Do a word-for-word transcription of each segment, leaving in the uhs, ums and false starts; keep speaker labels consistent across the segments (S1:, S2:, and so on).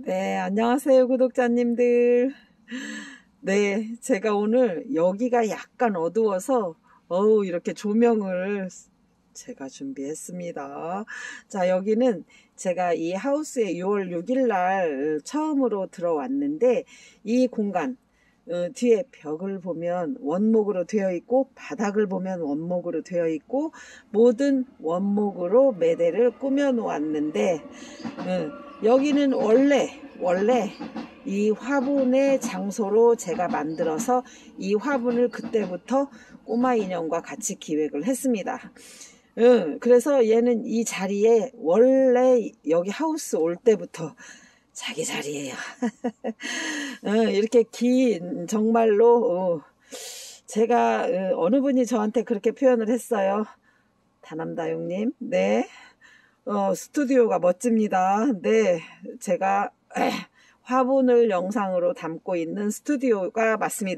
S1: 네, 안녕하세요, 구독자님들. 네, 제가 오늘 여기가 약간 어두워서 어우 이렇게 조명을 제가 준비했습니다. 자, 여기는 제가 이 하우스에 유월 육일 날 처음으로 들어왔는데 이 공간 어, 뒤에 벽을 보면 원목으로 되어 있고 바닥을 보면 원목으로 되어 있고 모든 원목으로 매대를 꾸며 놓았는데 어, 여기는 원래 원래 이 화분의 장소로 제가 만들어서 이 화분을 그때부터 꼬마 인형과 같이 기획을 했습니다. 응, 그래서 얘는 이 자리에 원래 여기 하우스 올 때부터 자기 자리예요. 응, 이렇게 긴 정말로 어, 제가 어, 어느 분이 저한테 그렇게 표현을 했어요. 다남다용님. 네. 어, 스튜디오가 멋집니다. 네, 제가 에, 화분을 영상으로 담고 있는 스튜디오가 맞습니다.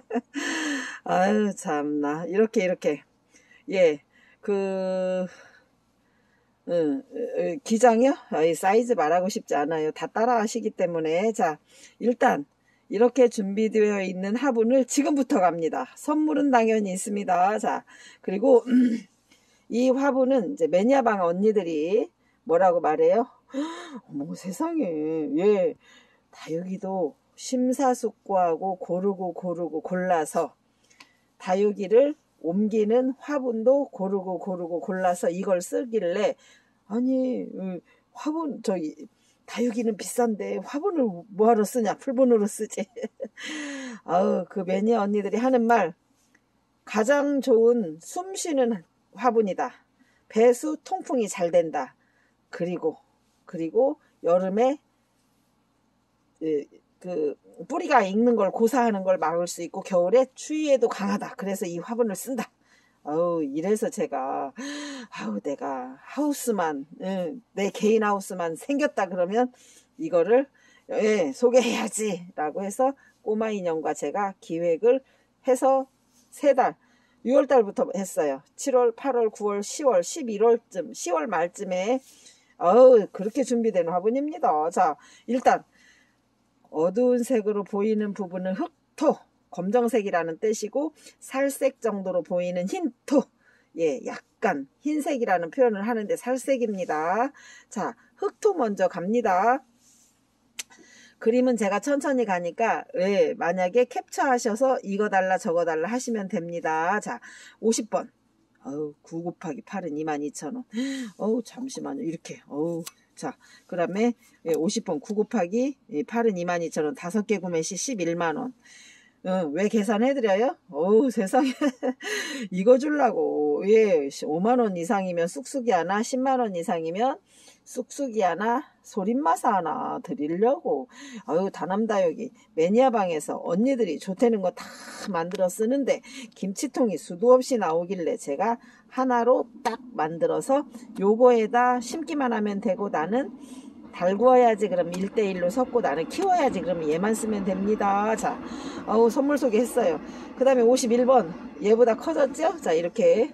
S1: 아유 참나 이렇게 이렇게 예 그 음, 기장이요? 아이, 사이즈 말하고 싶지 않아요. 다 따라 하시기 때문에. 자, 일단 이렇게 준비되어 있는 화분을 지금부터 갑니다. 선물은 당연히 있습니다. 자, 그리고 이 화분은 이제 매니아방 언니들이 뭐라고 말해요? 어머 세상에, 예, 다육이도 심사숙고하고 고르고 고르고 골라서 다육이를 옮기는 화분도 고르고 고르고 골라서 이걸 쓰길래 아니 화분 저기 다육이는 비싼데 화분을 뭐하러 쓰냐, 풀분으로 쓰지. 아우 그 매니아 언니들이 하는 말, 가장 좋은 숨 쉬는 화분이다. 배수 통풍이 잘 된다. 그리고 그리고 여름에 그, 그 뿌리가 익는 걸 고사하는 걸 막을 수 있고 겨울에 추위에도 강하다. 그래서 이 화분을 쓴다. 아우 이래서 제가 아우 내가 하우스만 응, 내 개인 하우스만 생겼다 그러면 이거를 예, 소개해야지 라고 해서 꼬마 인형과 제가 기획을 해서 세 달 유월 달부터 했어요. 칠월, 팔월, 구월, 시월, 십일월쯤 시월 말쯤에 어우 그렇게 준비된 화분입니다. 자, 일단 어두운 색으로 보이는 부분은 흑토, 검정색이라는 뜻이고 살색 정도로 보이는 흰토, 예, 약간 흰색이라는 표현을 하는데 살색입니다. 자, 흑토 먼저 갑니다. 그림은 제가 천천히 가니까 예, 만약에 캡처하셔서 이거 달라 저거 달라 하시면 됩니다. 자, 오십 번. 어우, 구 곱하기 팔은 이만 이천 원. 어우, 잠시만요. 이렇게. 어우. 자, 그 다음에 오십 번 구 곱하기 팔은 이만 이천 원. 다섯 개 구매 시 십일만 원. 어, 왜 계산해드려요? 어우, 세상에. 이거 주려고. 예, 오만 원 이상이면 쑥쑥이 하나, 십만 원 이상이면 쑥쑥이 하나, 소림마사 하나 드리려고. 아유, 다남다육이 매니아방에서 언니들이 좋다는 거 다 만들어 쓰는데 김치통이 수도 없이 나오길래 제가 하나로 딱 만들어서 요거에다 심기만 하면 되고 나는 달구어야지 그럼 일 대 일로 섞고 나는 키워야지 그럼 얘만 쓰면 됩니다. 자, 어우 선물 소개했어요. 그 다음에 오십일 번 얘보다 커졌죠? 자, 이렇게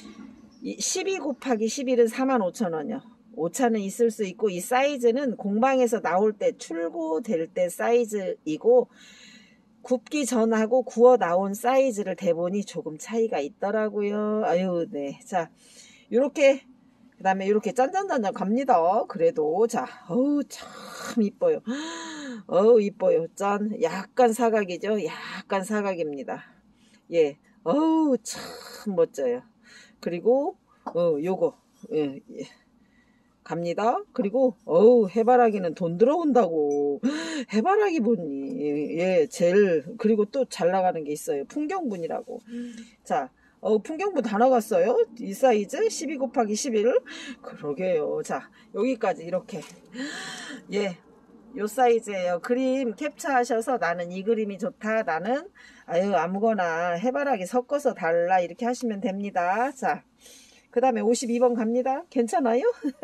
S1: 십이 곱하기 십일은 사만 오천 원이요. 오차는 있을 수 있고 이 사이즈는 공방에서 나올 때 출고될 때 사이즈이고 굽기 전하고 구워 나온 사이즈를 대보니 조금 차이가 있더라고요. 아유, 네. 자, 요렇게 그 다음에 이렇게 짠짠짠짠 갑니다. 그래도 자, 어우 참 이뻐요. 어우 이뻐요. 짠, 약간 사각이죠. 약간 사각입니다. 예, 어우 참 멋져요. 그리고 어 요거 예, 예. 갑니다. 그리고 어우 해바라기는 돈 들어온다고. 해바라기 분이 예 제일 그리고 또 잘 나가는 게 있어요. 풍경분이라고. 자, 어 풍경분 다 나갔어요. 이 사이즈 십이 곱하기 십일. 그러게요. 자, 여기까지 이렇게 예, 요 사이즈예요. 그림 캡처하셔서 나는 이 그림이 좋다, 나는 아유 아무거나 해바라기 섞어서 달라 이렇게 하시면 됩니다. 자, 그 다음에 오십이 번 갑니다. 괜찮아요?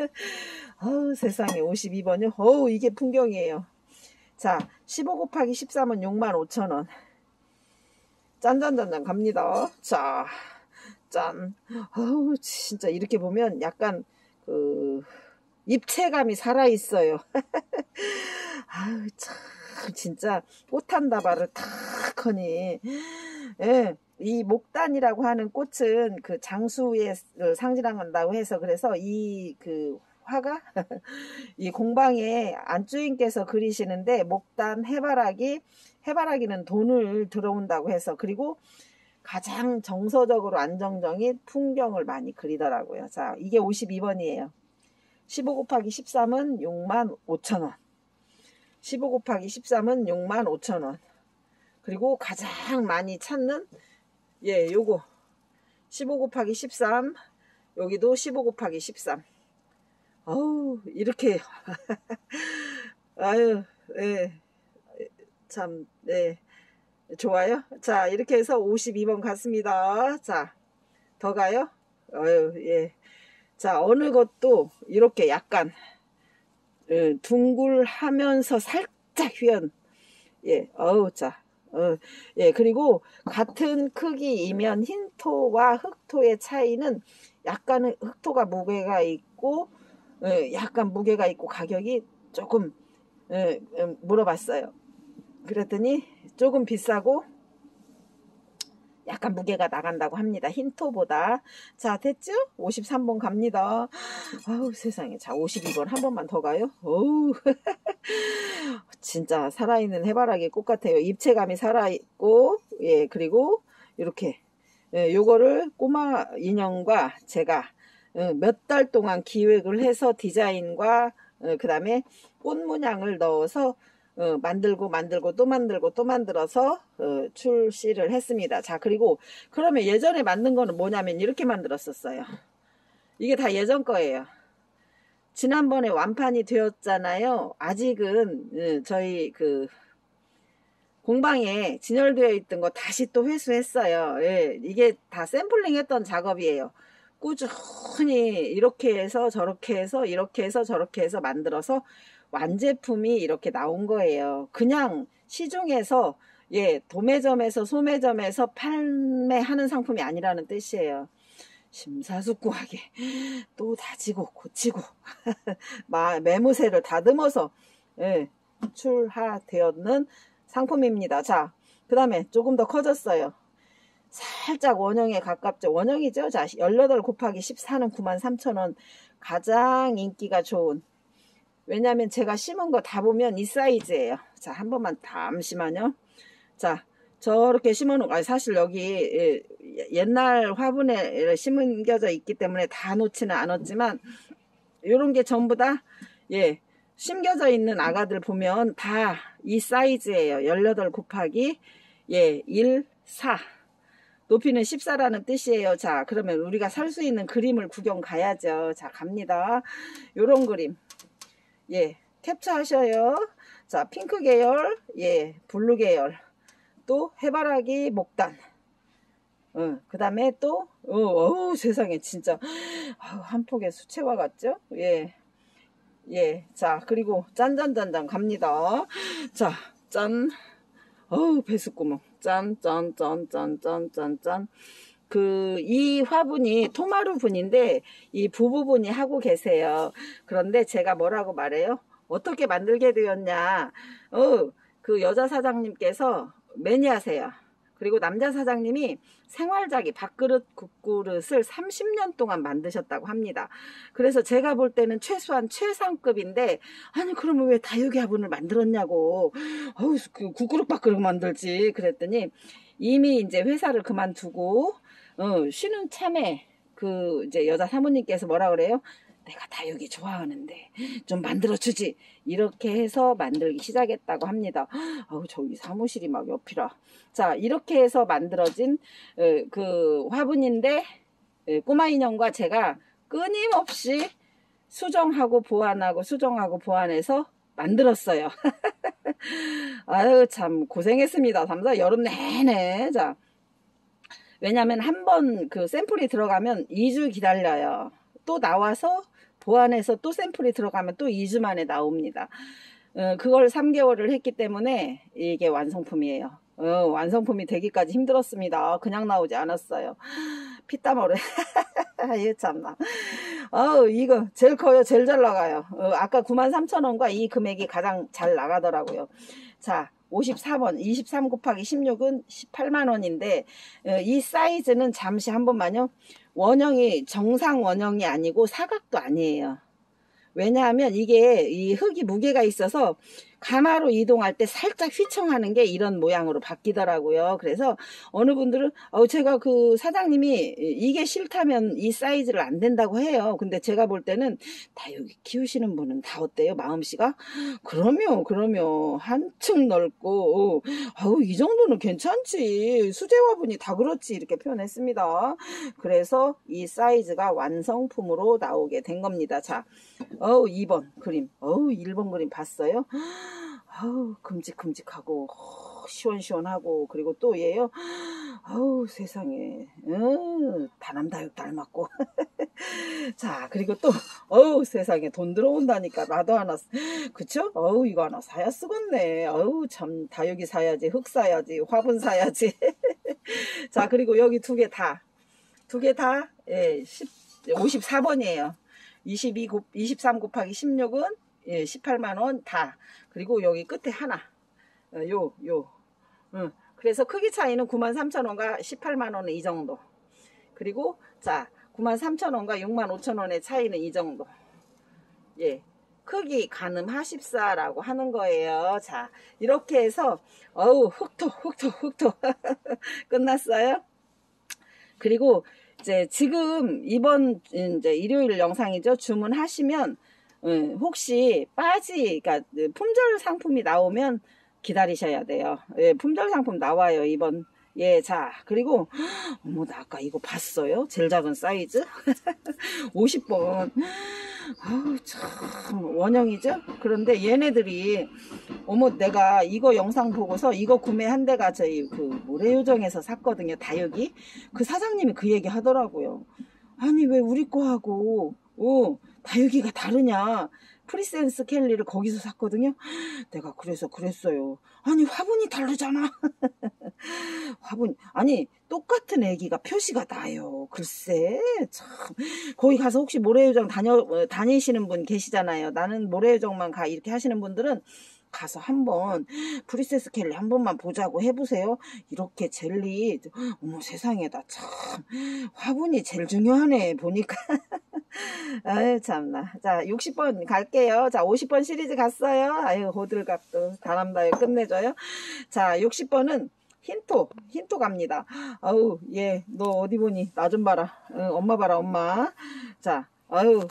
S1: 어우 세상에, 오십이 번이요? 어우 이게 풍경이에요. 자, 십오 곱하기 십삼은 육만 오천 원. 짠짠짠짠 갑니다. 자, 짠. 어우 진짜 이렇게 보면 약간 그 입체감이 살아있어요. 아유, 참, 진짜, 꽃한다발을 탁 하니, 예, 이 목단이라고 하는 꽃은 그 장수에 상징한다고 해서, 그래서 이 그 화가, 이 공방에 안주인께서 그리시는데, 목단, 해바라기, 해바라기는 돈을 들어온다고 해서, 그리고 가장 정서적으로 안정적인 풍경을 많이 그리더라고요. 자, 이게 오십이 번이에요. 십오 곱하기 십삼은 육만 오천 원. 십오 곱하기 십삼은 육만 오천 원. 그리고 가장 많이 찾는, 예, 요거. 십오 곱하기 십삼. 여기도 십오 곱하기 십삼. 어우, 이렇게. 아유, 예. 참, 네. 좋아요. 자, 이렇게 해서 오십이 번 갔습니다. 자, 더 가요? 어유, 예. 자, 어느 것도 이렇게 약간 예, 둥글하면서 살짝 휘연. 예, 어우, 자, 어, 예, 그리고 같은 크기이면 흰토와 흑토의 차이는 약간은 흑토가 무게가 있고, 예, 약간 무게가 있고 가격이 조금 예, 예, 물어봤어요. 그랬더니 조금 비싸고 약간 무게가 나간다고 합니다. 흰토보다. 자, 됐죠? 오십삼 번 갑니다. 아우, 세상에. 자, 오십이 번 한 번만 더 가요. 어우. 진짜 살아있는 해바라기 꽃 같아요. 입체감이 살아있고, 예, 그리고 이렇게 예, 요거를 꼬마 인형과 제가 예, 몇 달 동안 기획을 해서 디자인과 예, 그 다음에 꽃 문양을 넣어서 어, 만들고 만들고 또 만들고 또 만들어서 어, 출시를 했습니다. 자, 그리고 그러면 예전에 만든 거는 뭐냐면 이렇게 만들었었어요. 이게 다 예전 거예요. 지난번에 완판이 되었잖아요. 아직은 어, 저희 그 공방에 진열되어 있던 거 다시 또 회수했어요. 예, 이게 다 샘플링 했던 작업이에요. 꾸준히 이렇게 해서 저렇게 해서 이렇게 해서 저렇게 해서 만들어서 완제품이 이렇게 나온 거예요. 그냥 시중에서 예 도매점에서 소매점에서 판매하는 상품이 아니라는 뜻이에요. 심사숙고하게 또 다지고 고치고 매무새를 다듬어서 예, 출하되었는 상품입니다. 자, 그 다음에 조금 더 커졌어요. 살짝 원형에 가깝죠. 원형이죠. 자, 십팔 곱하기 십사는 구만 삼천 원. 가장 인기가 좋은, 왜냐면 제가 심은 거 다 보면 이 사이즈예요. 자, 한 번만 잠시만요. 자, 저렇게 심어놓은 거, 사실 여기 옛날 화분에 심겨져 있기 때문에 다 놓지는 않았지만 요런 게 전부 다 예 심겨져 있는 아가들 보면 다 이 사이즈예요. 십팔 곱하기 예 일, 사. 높이는 십사라는 뜻이에요. 자, 그러면 우리가 살 수 있는 그림을 구경 가야죠. 자, 갑니다. 요런 그림. 예, 캡처하셔요. 자, 핑크 계열, 예, 블루 계열, 또 해바라기 목단. 어, 그 다음에 또, 어, 어우, 세상에, 진짜, 아우, 한 폭의 수채화 같죠? 예, 예, 자, 그리고 짠짠짠짠 갑니다. 자, 짠, 어우, 배수구멍. 짠, 짠, 짠, 짠, 짠, 짠, 짠. 그, 이 화분이 토마루 분인데, 이 부부분이 하고 계세요. 그런데 제가 뭐라고 말해요? 어떻게 만들게 되었냐? 어, 그 여자 사장님께서 매니아세요. 그리고 남자 사장님이 생활자기 밥그릇 국그릇을 삼십 년 동안 만드셨다고 합니다. 그래서 제가 볼 때는 최소한 최상급인데, 아니 그러면 왜 다육이 화분을 만들었냐고. 어우, 그 국그릇 밥그릇 만들지. 그랬더니 이미 이제 회사를 그만두고 어, 쉬는 참에 그 이제 여자 사모님께서 뭐라 그래요? 내가 다육이 좋아하는데 좀 만들어주지. 이렇게 해서 만들기 시작했다고 합니다. 아우, 저기 사무실이 막 옆이라. 자, 이렇게 해서 만들어진 그 화분인데 꼬마 인형과 제가 끊임없이 수정하고 보완하고 수정하고 보완해서 만들었어요. 아유, 참 고생했습니다. 삼사 여름 내내. 자, 왜냐면 한 번 그 샘플이 들어가면 이 주 기다려요. 또 나와서 보완해서 또 샘플이 들어가면 또 이 주 만에 나옵니다. 어, 그걸 삼 개월을 했기 때문에 이게 완성품이에요. 어, 완성품이 되기까지 힘들었습니다. 그냥 나오지 않았어요. 피땀 흘려 아유 참나. 어우 이거 제일 커요. 제일 잘 나가요. 어, 아까 구만 삼천 원과 이 금액이 가장 잘 나가더라고요. 자 오십사 번 이십삼 곱하기 십육은 십팔만 원인데 어, 이 사이즈는 잠시 한 번만요. 원형이 정상 원형이 아니고 사각도 아니에요. 왜냐하면 이게 이 흙이 무게가 있어서 가마로 이동할 때 살짝 휘청하는 게 이런 모양으로 바뀌더라고요. 그래서 어느 분들은 어 제가 그 사장님이 이게 싫다면 이 사이즈를 안 된다고 해요. 근데 제가 볼 때는 다 여기 키우시는 분은 다 어때요? 마음씨가? 그러면 그러면 한층 넓고 아우 이 정도는 괜찮지. 수제화분이 다 그렇지 이렇게 표현했습니다. 그래서 이 사이즈가 완성품으로 나오게 된 겁니다. 자, 어우 이 번 그림, 어우 일 번 그림 봤어요? 아우 큼직큼직하고 시원시원하고 그리고 또 얘요. 아우 세상에 음, 다남다육 닮았고 자 그리고 또 어우 세상에 돈 들어온다니까 나도 하나 그쵸? 어우 이거 하나 사야 쓰겠네. 어우 참 다육이 사야지 흙 사야지 화분 사야지 자 그리고 여기 두 개 다 두 개 다 예, 오십사 번이에요 이십이 곱, 이십삼 곱하기 십육은 예, 십팔만 원 다. 그리고 여기 끝에 하나. 어, 요, 요. 응. 그래서 크기 차이는 구만 삼천 원과 십팔만 원은 이 정도. 그리고 자, 구만 삼천 원과 육만 오천 원의 차이는 이 정도. 예. 크기 가늠하십사라고 하는 거예요. 자, 이렇게 해서 어우, 흑토, 흑토, 흑토. 끝났어요? 그리고 이제 지금 이번 이제 일요일 영상이죠. 주문하시면 혹시 빠지 그러니까 품절 상품이 나오면 기다리셔야 돼요. 예, 품절 상품 나와요 이번. 예, 자 그리고 어머 나 아까 이거 봤어요. 제일 작은 사이즈 오십 번. 아우 참 원형이죠. 그런데 얘네들이 어머 내가 이거 영상 보고서 이거 구매한 데가 저희 그 모래요정에서 샀거든요. 다육이. 그 사장님이 그 얘기 하더라고요. 아니 왜 우리 거하고 어, 다육이가 다르냐. 프리센스 켈리를 거기서 샀거든요. 내가 그래서 그랬어요. 아니 화분이 다르잖아. 화분 아니 똑같은 애기가 표시가 나요. 글쎄 참 거기 가서 혹시 모래요정 다녀 다니시는 분 계시잖아요. 나는 모래요정만 가 이렇게 하시는 분들은 가서 한번 프리세스 켈리 한 번만 보자고 해보세요. 이렇게 젤리 어머 세상에 나 참 화분이 제일 중요하네 보니까. 아유 참나. 자 육십 번 갈게요. 자 오십 번 시리즈 갔어요. 아유 호들갑도 다남다요 끝내줘요. 자 육십 번은 힌토 힌토 갑니다. 아우 얘 너 어디 보니 나 좀 봐라. 응, 엄마 봐라 엄마. 자 아유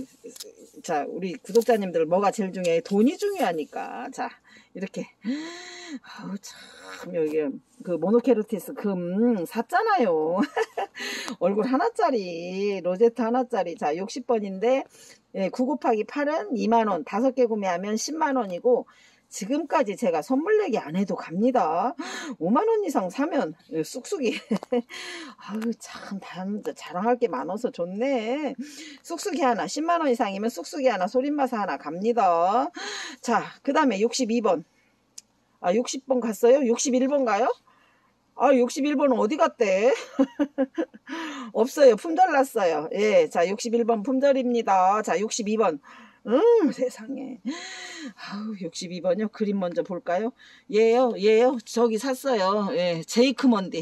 S1: 자 우리 구독자님들 뭐가 제일 중요해? 돈이 중요하니까. 자 이렇게 아우 참 여기 그 모노케르티스 금 샀잖아요. 얼굴 하나짜리 로제트 하나짜리. 자 육십 번인데 예, 구 곱하기 팔은 이만 원. 다섯 개 구매하면 십만 원이고 지금까지 제가 선물 내기 안 해도 갑니다. 오만 원 이상 사면 쑥쑥이 아유 참 자랑할 게 많아서 좋네. 쑥쑥이 하나 십만 원 이상이면 쑥쑥이 하나 소림마사 하나 갑니다. 자 그 다음에 육십이 번. 아 육십 번 갔어요? 육십일 번 가요? 아 육십일 번은 어디 갔대? 없어요. 품절 났어요. 예, 자 육십일 번 품절입니다. 자 육십이 번. 음 세상에. 아우 육십이 번요. 그림 먼저 볼까요? 얘요 얘요 저기 샀어요. 예, 제이크먼디.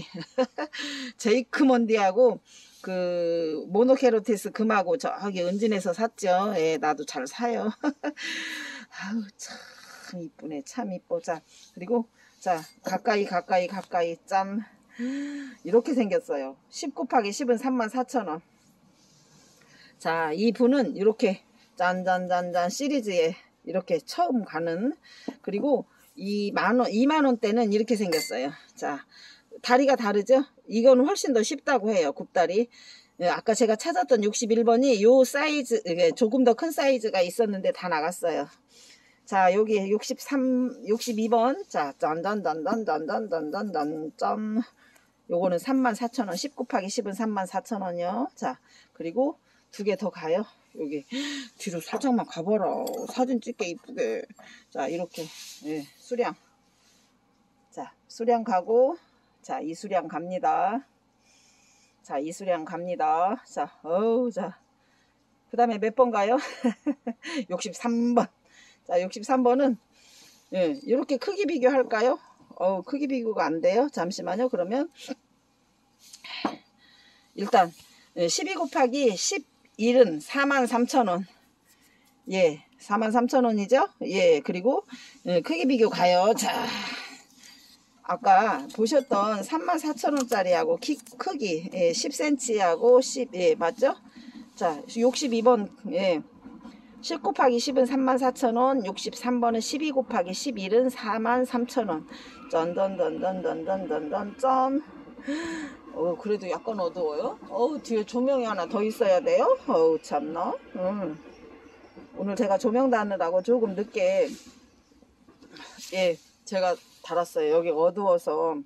S1: 제이크먼디하고 그 모노케로티스 금하고 저기 은진에서 샀죠. 예, 나도 잘 사요. 아우 참 이쁘네. 참 이뻐. 자 그리고 자 가까이 가까이 가까이 짠 이렇게 생겼어요. 십 곱하기 십은 삼만 사천 원. 자 이 분은 이렇게 짠짠짠짠 시리즈에 이렇게 처음 가는. 그리고 이 만원 이만 원대는 이렇게 생겼어요. 자 다리가 다르죠. 이거는 훨씬 더 쉽다고 해요. 굽다리. 아까 제가 찾았던 육십일 번이 요 사이즈 조금 더 큰 사이즈가 있었는데 다 나갔어요. 자 여기 육십삼 육십이 번. 자 짠짠짠짠짠짠짠짠 짠. 요거는 삼만 사천 원. 십 곱하기 십은 삼만 사천 원이요. 자 그리고 두 개 더 가요. 여기 뒤로 살짝만 가봐라. 사진 찍게 이쁘게. 자 이렇게 예, 수량. 자 수량 가고 자 이 수량 갑니다. 자, 이 수량 갑니다. 자, 어우, 자. 그 다음에 몇 번 가요? 육십삼 번. 자, 육십삼 번은, 예, 이렇게 크기 비교할까요? 어우, 크기 비교가 안 돼요. 잠시만요. 그러면, 일단, 십이 곱하기 십일은 사만 삼천 원. 예, 사만 삼천 원이죠? 예, 그리고, 예, 크기 비교 가요. 자. 아까 보셨던 삼만 사천 원짜리하고 키, 크기 예, 십 센티미터하고 십, 예, 맞죠? 자, 육십이 번 예, 십 곱하기 십은 삼만 사천 원, 육십삼 번은 십이 곱하기 십일은 사만 삼천 원. 짠던던던던던던던 짠. 어, 그래도 약간 어두워요? 어우, 뒤에 조명이 하나 더 있어야 돼요? 어우, 참나. 음. 오늘 제가 조명 다느라고 조금 늦게 예, 제가 달았어요. 여기 어두워서.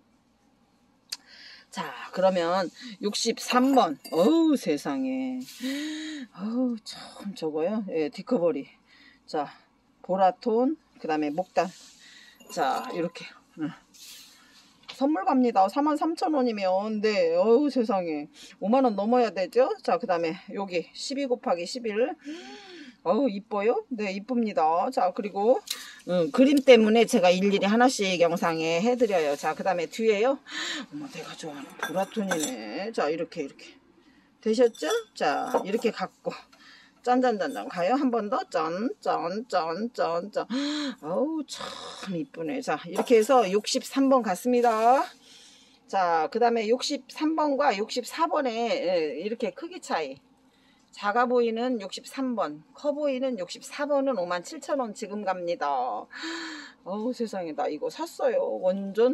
S1: 자, 그러면 육십삼 번. 어우, 세상에. 어우, 참 저거요. 예, 디커버리. 자, 보라톤. 그 다음에 목단. 자, 이렇게. 응. 선물 갑니다. 사만 삼천 원이면. 네, 어우, 세상에. 오만 원 넘어야 되죠? 자, 그 다음에 여기 십이 곱하기 십일. 어우, 이뻐요? 네, 이쁩니다. 자, 그리고 음, 그림 때문에 제가 일일이 하나씩 영상에 해드려요. 자, 그 다음에 뒤에요. 어머, 내가 좋아하는 보라톤이네. 자, 이렇게 이렇게 되셨죠? 자, 이렇게 갖고 짠짠짠짠 가요. 한 번 더. 짠, 짠, 짠, 짠, 짠. 어우, 참 이쁘네. 자, 이렇게 해서 육십삼 번 갔습니다. 자, 그 다음에 육십삼 번과 육십사 번에 이렇게 크기 차이. 작아 보이는 육십삼 번, 커 보이는 육십사 번은 오만 칠천 원 지금 갑니다. 어우, 세상에, 나 이거 샀어요. 완전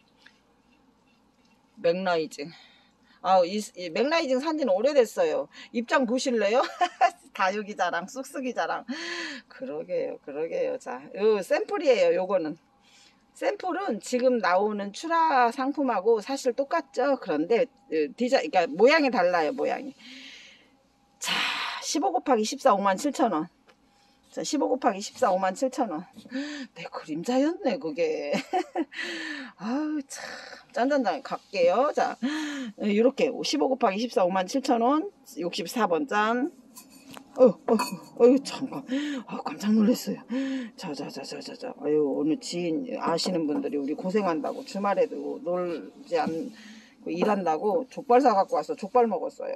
S1: 맥라이징. 아우, 이, 이 맥라이징 산지는 오래됐어요. 입장 보실래요? 다육이 자랑, 쑥쑥이 자랑. 그러게요, 그러게요. 자, 요 샘플이에요. 요거는 샘플은 지금 나오는 추라 상품하고 사실 똑같죠. 그런데 디자인, 그러니까 모양이 달라요. 모양이. 자, 십오 곱하기 십사 오만 칠천 원. 자, 십오 곱하기 십사 오만 칠천 원. 내 그림자였네, 그게. 아우, 참. 짠짠짠 갈게요. 자, 이렇게 십오 곱하기 십사 오만 칠천 원. 육십사 번 짠. 어, 어, 어유 잠깐. 아, 깜짝 놀랐어요. 자, 자, 자, 자, 자, 자. 아유, 오늘 지인 아시는 분들이 우리 고생한다고 주말에도 놀지 않 일한다고 족발 사갖고 와서 족발 먹었어요.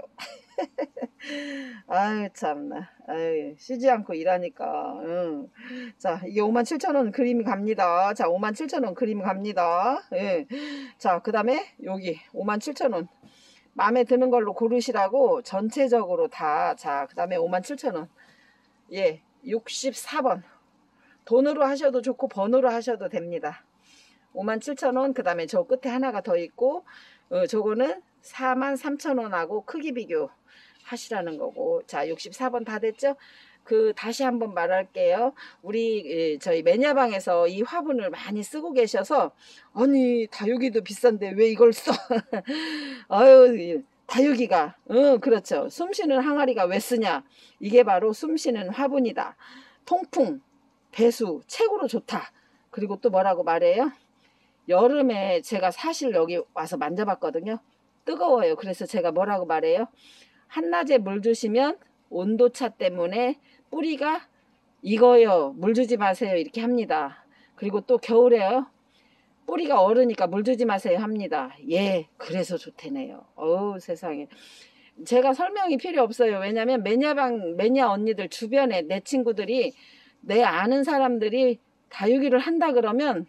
S1: 아유, 참나. 아유, 쉬지 않고 일하니까. 응. 자, 이게 오만 칠천 원 그림이 갑니다. 자, 오만 칠천 원 그림이 갑니다. 예. 자, 그 다음에 여기 오만 칠천 원. 마음에 드는 걸로 고르시라고 전체적으로 다. 자, 그 다음에 오만 칠천 원. 예, 육십사 번. 돈으로 하셔도 좋고 번호로 하셔도 됩니다. 오만 칠천 원. 그 다음에 저 끝에 하나가 더 있고 어, 저거는 사만 삼천 원하고 크기 비교 하시라는 거고. 자, 육십사 번 다 됐죠? 그 다시 한번 말할게요. 우리 저희 매니아방에서 이 화분을 많이 쓰고 계셔서 아니 다육이도 비싼데 왜 이걸 써? 아유, 다육이가 응, 그렇죠. 숨쉬는 항아리가 왜 쓰냐? 이게 바로 숨쉬는 화분이다. 통풍, 배수 최고로 좋다. 그리고 또 뭐라고 말해요? 여름에 제가 사실 여기 와서 만져봤거든요. 뜨거워요. 그래서 제가 뭐라고 말해요? 한낮에 물 주시면 온도차 때문에 뿌리가 익어요. 물 주지 마세요. 이렇게 합니다. 그리고 또 겨울에요. 뿌리가 얼으니까 물 주지 마세요 합니다. 예, 그래서 좋대네요. 어우, 세상에. 제가 설명이 필요 없어요. 왜냐면 매니아방, 매니아 언니들 주변에 내 친구들이, 내 아는 사람들이 다육이를 한다 그러면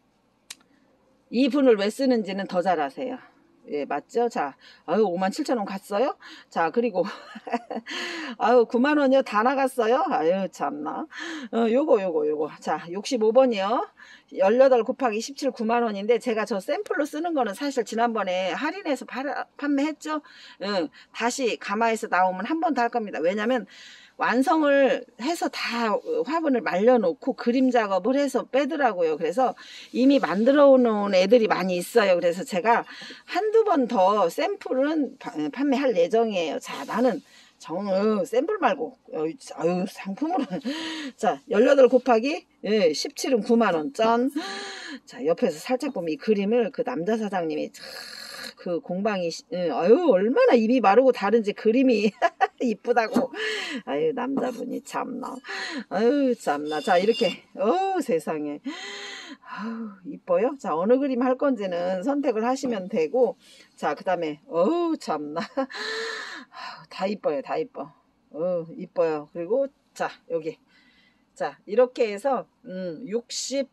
S1: 이분을 왜 쓰는지는 더 잘 아세요. 예, 맞죠? 자, 아유, 오만 칠천 원 갔어요? 자, 그리고, 아유, 구만 원이요? 다 나갔어요? 아유, 참나. 어, 요거, 요거, 요거. 자, 육십오 번이요. 십팔 곱하기 십칠 구만 원인데, 제가 저 샘플로 쓰는 거는 사실 지난번에 할인해서 팔아, 판매했죠? 응, 다시 가마에서 나오면 한 번 더 할 겁니다. 왜냐면, 완성을 해서 다 화분을 말려놓고 그림 작업을 해서 빼더라고요. 그래서 이미 만들어 놓은 애들이 많이 있어요. 그래서 제가 한두 번 더 샘플은 판매할 예정이에요. 자, 나는 정, 어, 샘플 말고, 어, 아유, 상품으로. 자, 십팔 곱하기 예, 십칠은 구만 원. 짠. 자, 옆에서 살짝 보면 이 그림을 그 남자 사장님이 참 그 공방이 응, 아유 얼마나 입이 마르고 다른지 그림이 이쁘다고. 아유 남자분이 참나. 아유 참나. 자 이렇게 어우 세상에. 아우 이뻐요. 자 어느 그림 할 건지는 선택을 하시면 되고, 자 그 다음에 어우 참나. 아우, 다 이뻐요. 다 이뻐. 어 이뻐요. 그리고 자 여기 자 이렇게 해서 음 육십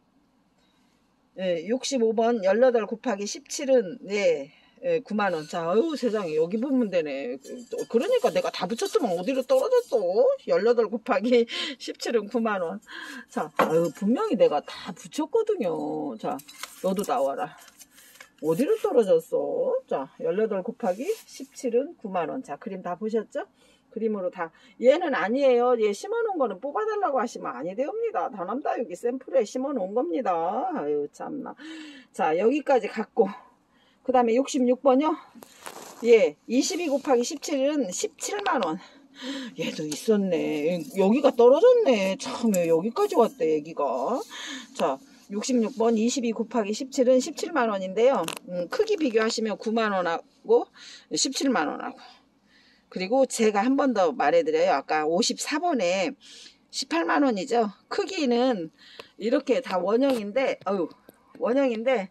S1: 예, 육십오 번 십팔 곱하기 십칠은 예, 예 구만 원. 자, 아유 세상에 여기 보면 되네. 그러니까 내가 다 붙였으면 어디로 떨어졌어? 십팔 곱하기 십칠은 구만 원. 자, 아유 분명히 내가 다 붙였거든요. 자, 너도 나와라. 어디로 떨어졌어? 자, 십팔 곱하기 십칠은 구만 원. 자, 그림 다 보셨죠? 그림으로 다. 얘는 아니에요. 얘 심어놓은 거는 뽑아달라고 하시면 아니 되옵니다. 다남다육이 샘플에 심어놓은 겁니다. 아유 참나. 자 여기까지 갖고 그 다음에 육십육 번요. 예, 이십이 곱하기 십칠은 십칠만 원. 얘도 있었네. 여기가 떨어졌네. 참 여기까지 왔대 얘기가. 자 육십육 번 이십이 곱하기 십칠은 십칠만 원인데요. 음, 크기 비교하시면 구만 원하고 십칠만 원하고. 그리고 제가 한 번 더 말해드려요. 아까 오십사 번에 십팔만 원이죠. 크기는 이렇게 다 원형인데, 어유 원형인데,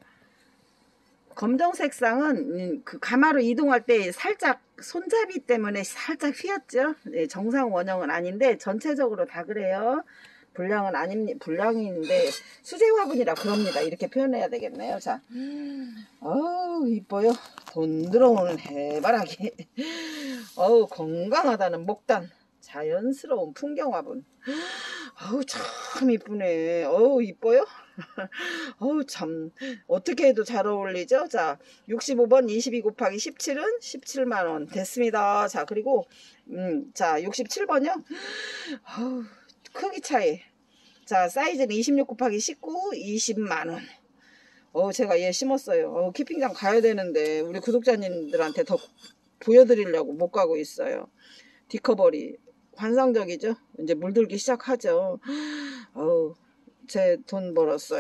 S1: 검정색 쌍은 그 가마로 이동할 때 살짝 손잡이 때문에 살짝 휘었죠. 네, 정상 원형은 아닌데, 전체적으로 다 그래요. 불량은 아닙니다. 불량인데, 수제 화분이라 그럽니다. 이렇게 표현해야 되겠네요. 자, 어우, 이뻐요. 돈 들어오는 해바라기. 어우, 건강하다는 목단. 자연스러운 풍경 화분. 어우, 참 이쁘네. 어우, 이뻐요. 어우, 참. 어떻게 해도 잘 어울리죠? 자, 육십오 번 이십이 곱하기 십칠은 십칠만 원. 됐습니다. 자, 그리고, 음, 자, 육십칠 번요. 어우, 크기 차이. 자 사이즈는 이십육 곱하기 십구 이십만 원. 어 제가 얘 심었어요. 어, 키핑장 가야 되는데 우리 구독자님들한테 더 보여드리려고 못 가고 있어요. 디커버리 환상적이죠. 이제 물들기 시작하죠. 어우 제 돈 벌었어요.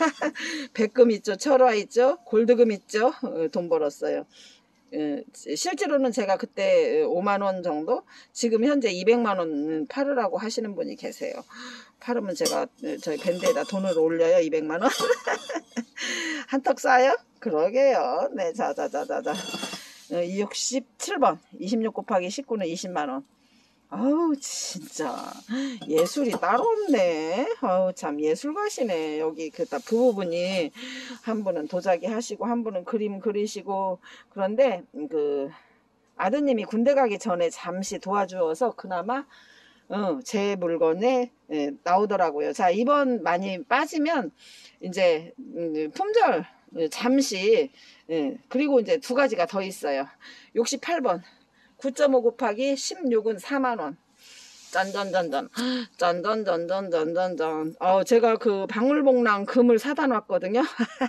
S1: 백금 있죠, 철화 있죠, 골드금 있죠. 어, 돈 벌었어요. 예, 실제로는 제가 그때 오만 원 정도, 지금 현재 이백만 원 팔으라고 하시는 분이 계세요. 팔으면 제가 저희 밴드에다 돈을 올려요. 이백만 원. 한턱 쏴요? 그러게요. 네, 자자자자자. 육십칠 번 이십육 곱하기 십구는 이십만 원. 아우 진짜 예술이 따로 없네. 아우 참 예술가시네. 여기 그다 부부분이 한 분은 도자기 하시고 한 분은 그림 그리시고. 그런데 그 아드님이 군대 가기 전에 잠시 도와주어서 그나마 어, 제 물건에 예, 나오더라고요. 자 이번 많이 빠지면 이제 음, 품절 잠시 예, 그리고 이제 두 가지가 더 있어요. 육십팔 번 구 점 오 곱하기 십육은 사만 원. 짠짠짠짠 짠짠짠짠짠짠짠. 어 제가 그 방울복랑 금을 사다 놨거든요.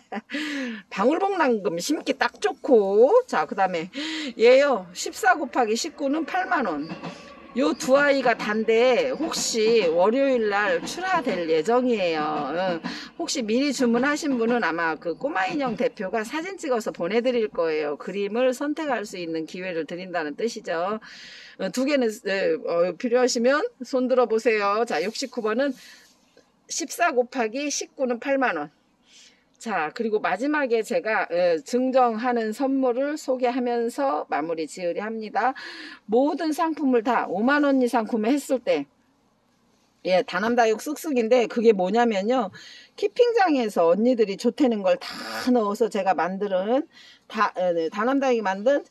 S1: 방울복랑 금 심기 딱 좋고. 자 그 다음에 얘요 십사 곱하기 십구는 팔만 원. 요 두 아이가 단데 혹시 월요일날 출하될 예정이에요. 혹시 미리 주문하신 분은 아마 그 꼬마인형 대표가 사진 찍어서 보내드릴 거예요. 그림을 선택할 수 있는 기회를 드린다는 뜻이죠. 두 개는 필요하시면 손 들어보세요. 자 육십구 번은 십사 곱하기 십구는 팔만 원. 자 그리고 마지막에 제가 증정하는 선물을 소개하면서 마무리 지으려 합니다. 모든 상품을 다 오만 원 이상 구매했을 때 예, 다남다육 쓱쓱인데 그게 뭐냐면요, 키핑장에서 언니들이 좋다는 걸 다 넣어서 제가 만드는 다, 네, 다남다육이 만든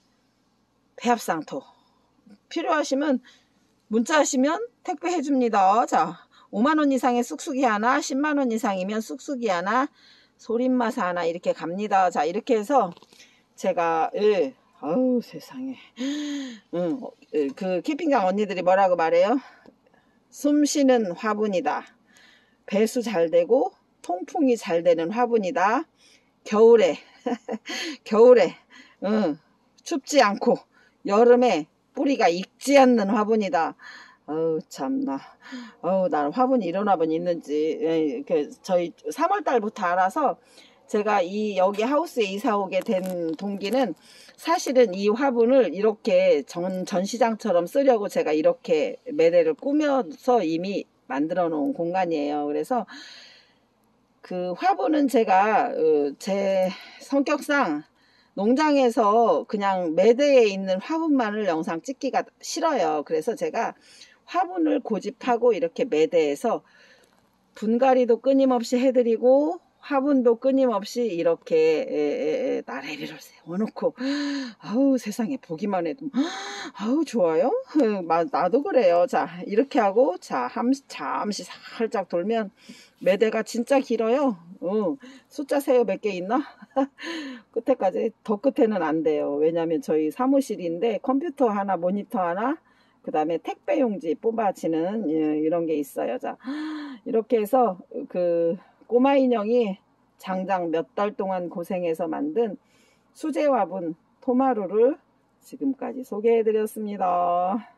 S1: 배합상토. 필요하시면 문자 하시면 택배 해줍니다. 자 오만 원 이상의 쑥쑥이 하나, 십만 원 이상이면 쑥쑥이 하나, 소림마사 하나 이렇게 갑니다. 자 이렇게 해서 제가 예, 아우 세상에 응, 그 키핑장 언니들이 뭐라고 말해요? 숨쉬는 화분이다. 배수 잘 되고 통풍이 잘 되는 화분이다. 겨울에 겨울에 응, 춥지 않고 여름에 뿌리가 익지 않는 화분이다. 어우 참나. 어우 난 화분이 이런 화분이 있는지 예, 그 저희 삼월 달부터 알아서 제가 이 여기 하우스에 이사 오게 된 동기는 사실은 이 화분을 이렇게 전, 전시장처럼 쓰려고 제가 이렇게 매대를 꾸며서 이미 만들어 놓은 공간이에요. 그래서 그 화분은 제가 어, 제 성격상 농장에서 그냥 매대에 있는 화분만을 영상 찍기가 싫어요. 그래서 제가 화분을 고집하고 이렇게 매대에서 분갈이도 끊임없이 해드리고 화분도 끊임없이 이렇게 나래비를 세워놓고 아우 세상에 보기만 해도 아우 좋아요. 나도 그래요. 자 이렇게 하고 자 잠시 살짝 돌면 매대가 진짜 길어요. 어, 숫자 세요 몇 개 있나? 끝에까지 더 끝에는 안 돼요. 왜냐면 저희 사무실인데 컴퓨터 하나 모니터 하나 그 다음에 택배 용지 뽑아지는 이런 게 있어요. 자 이렇게 해서 그 꼬마 인형이 장장 몇 달 동안 고생해서 만든 수제 화분 토마루를 지금까지 소개해 드렸습니다.